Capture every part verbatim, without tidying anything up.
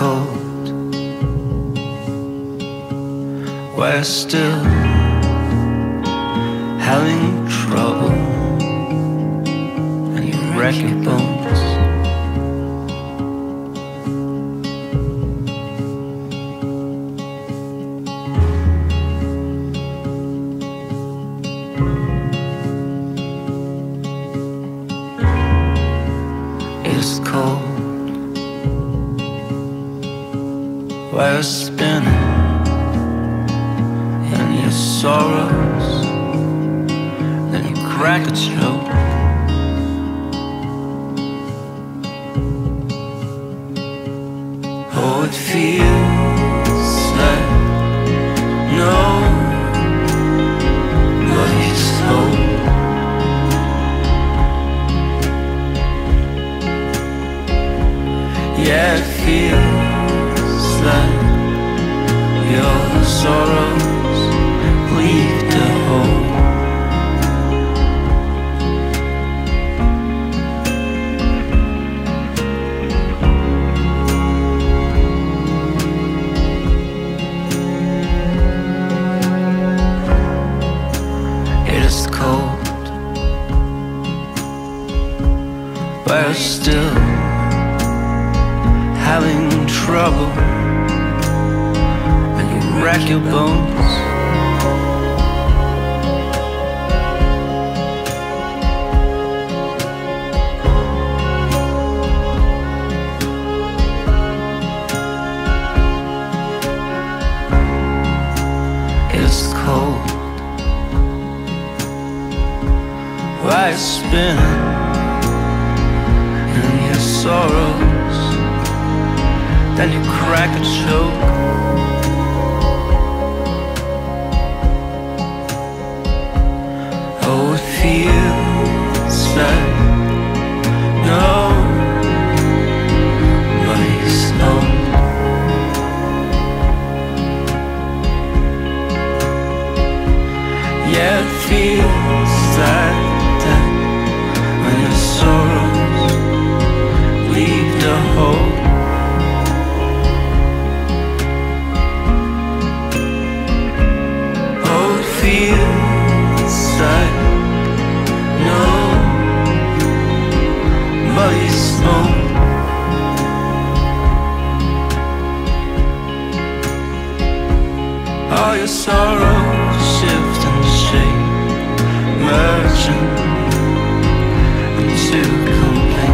cold. We're still having trouble, and you wreck your bones. It's cold. We're spinning in your sorrows, then you crack a joke. Oh, it feels like nobody's home. Yeah, it feels like your sorrows leave the home. It is cold. We're still having trouble, and you rack your bones. It's cold. Why spinning in your sorrows, then you crack a joke. Oh, it feels like nobody's home. Yeah, it feels like that when your sorrows leave the home. Feels like nobody's home. All your sorrows shift and shape, merging into complaint.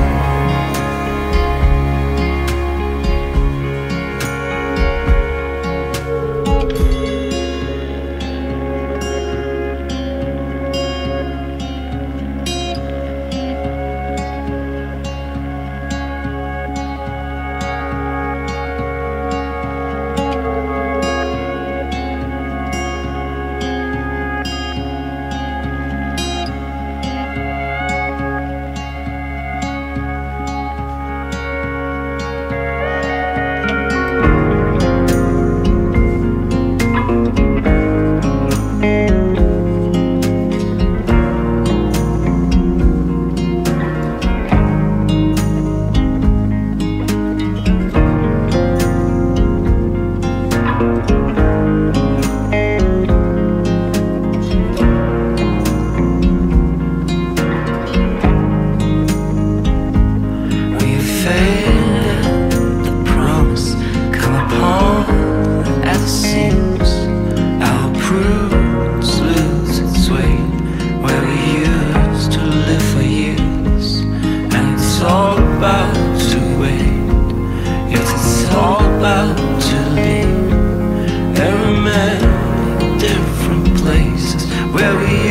Different places where we